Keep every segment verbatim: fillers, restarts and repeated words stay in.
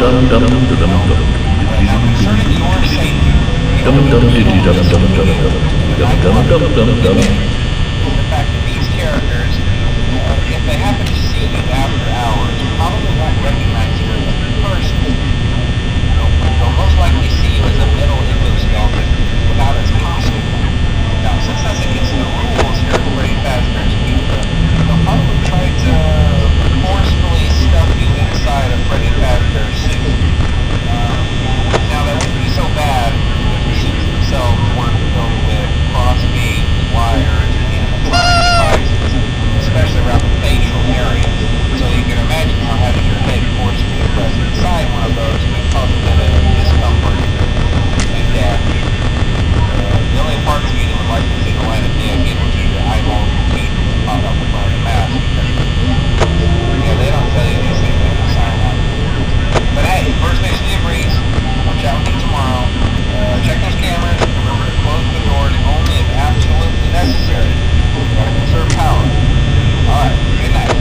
concerning your safety, the only reason the fact that these characters, uh, if they happen to see you after hours, probably won't recognize you as a person. They'll, they'll most likely see you as a metal endoskeleton without its costume. Now, since that's against the rules here at Freddy Fazbear's Pizza, they'll probably try to forcefully stuff you inside a Freddy Fazbear suit. Um, now, that wouldn't be so bad if the suits themselves weren't filled with crossbeams, wires, and animatronic devices, especially around the facial area. So you can imagine how having your head forcefully pressed inside one of those may cause a bit of discomfort and death. The only parts of you that would like to see the light of day again would be the eyeballs and teeth that pop out the front of the mask. Yeah, they don't tell you these things in the sign up. But hey, first mission debris. I'll chat with you tomorrow. Uh, check those cameras. Remember to close the doors only if absolutely necessary. Gotta conserve power. Alright, good night.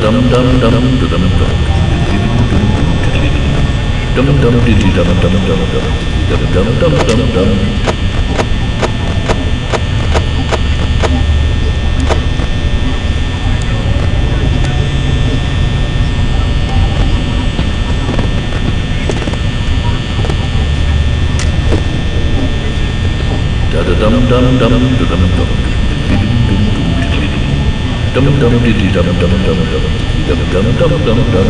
dum dum dum dum dum dum dum dum diddy dum dum dum dum dum dum dum dum. Da da dum dum dum dum dum dum dum diddy dum dum dum dum dum dum dum dum.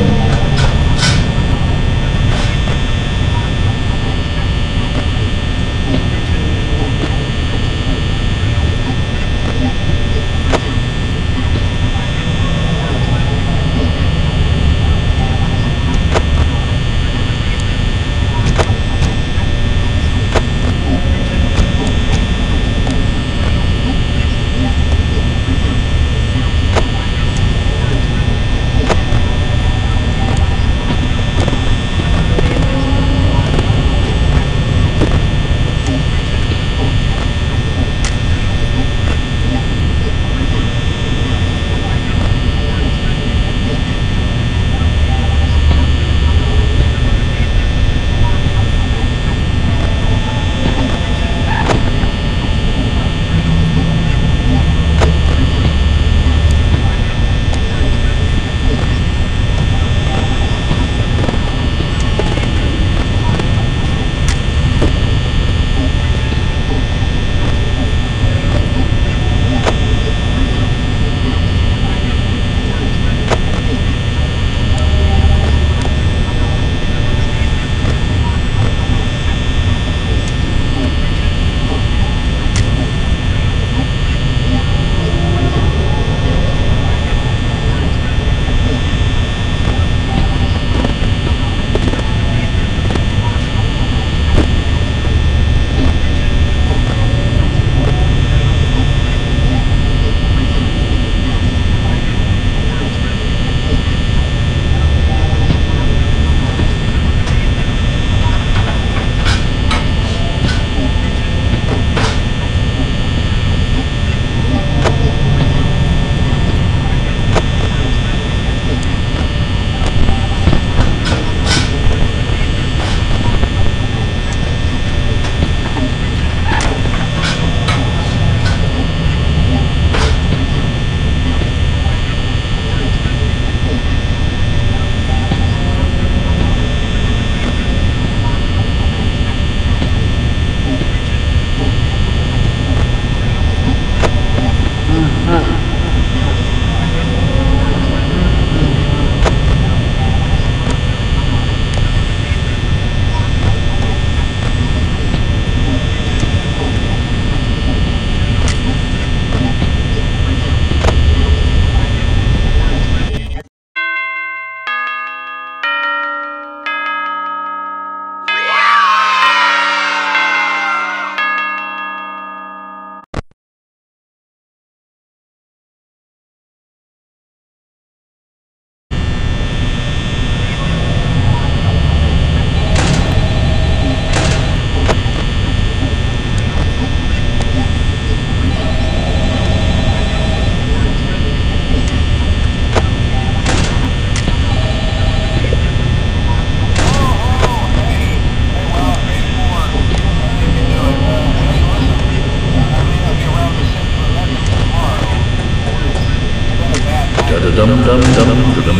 dum dum dum dum dum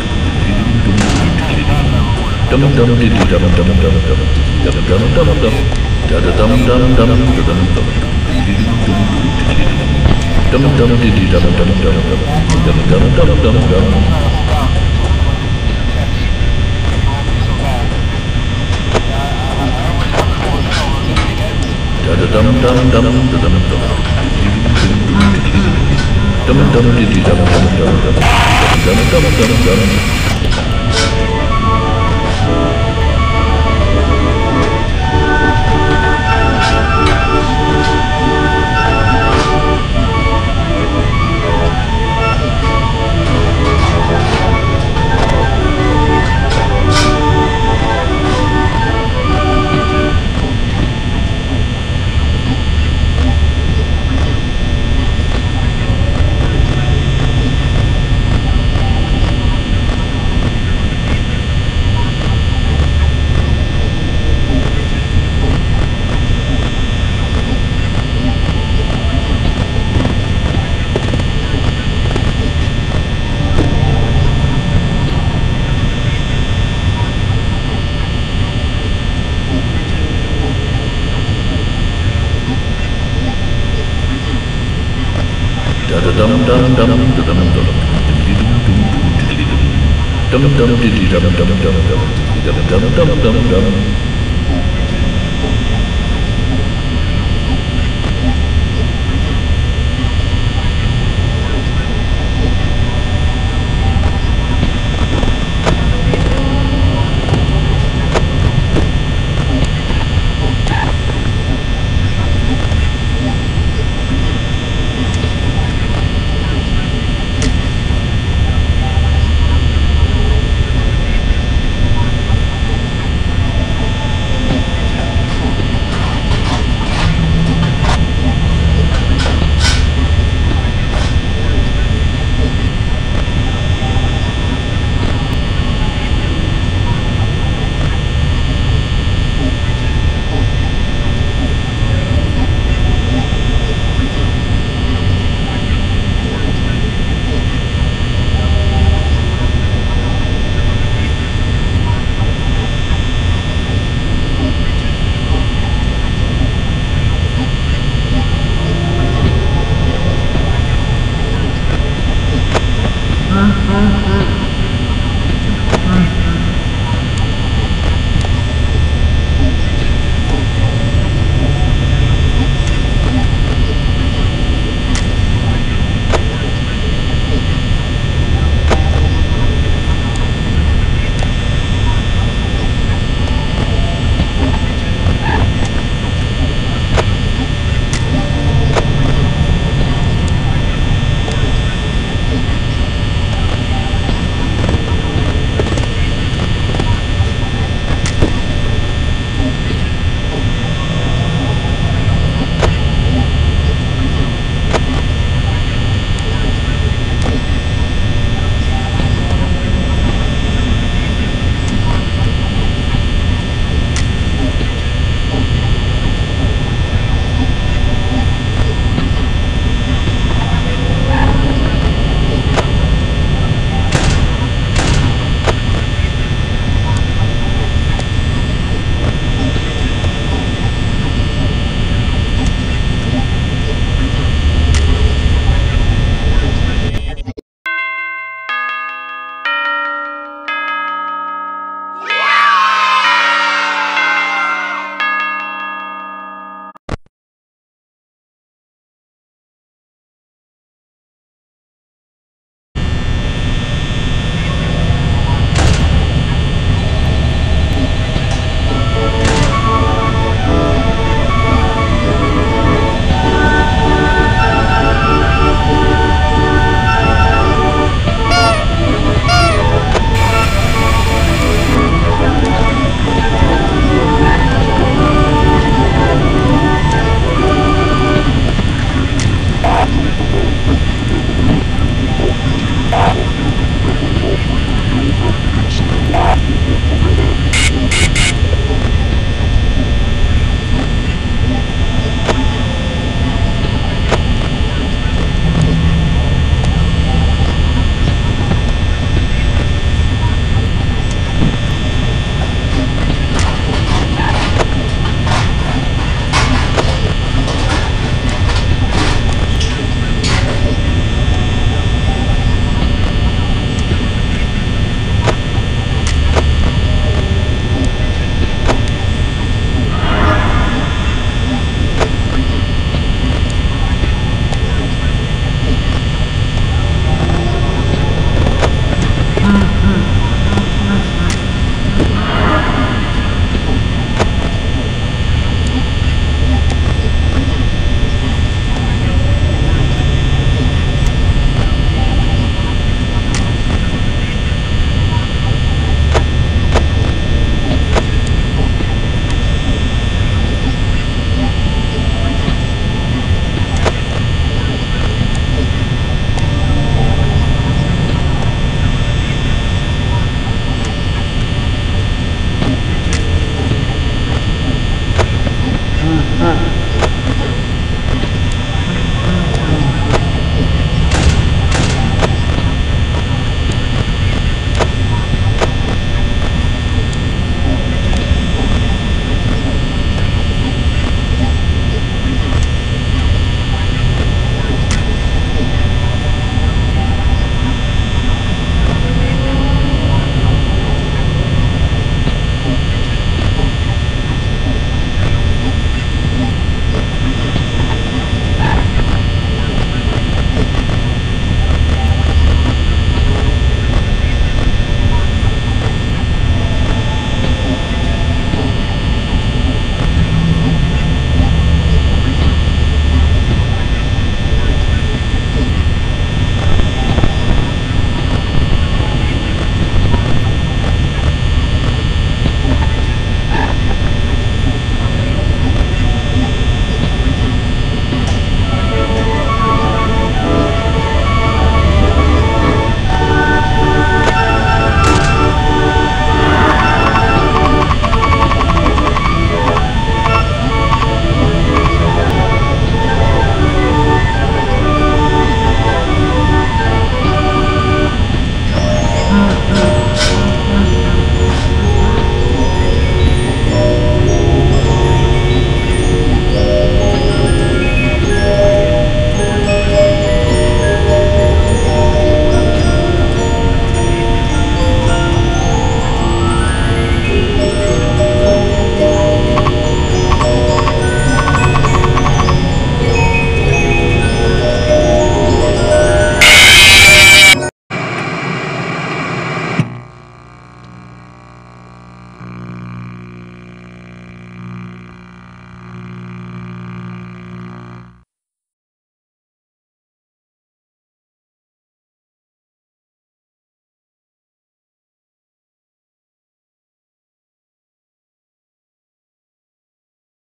dum dum diddy dum dum dum dum dum dum dum dum da da dum dum dum dum dum dum dum diddy dum dum dum dum dum dum dum dum da da dum dum dum dum dum dum dum diddy dum dum dum dum dum dum dum dum. dum dum dum dum dum dum dum dum dum dum dum dum dum dum dum dum dum dum dum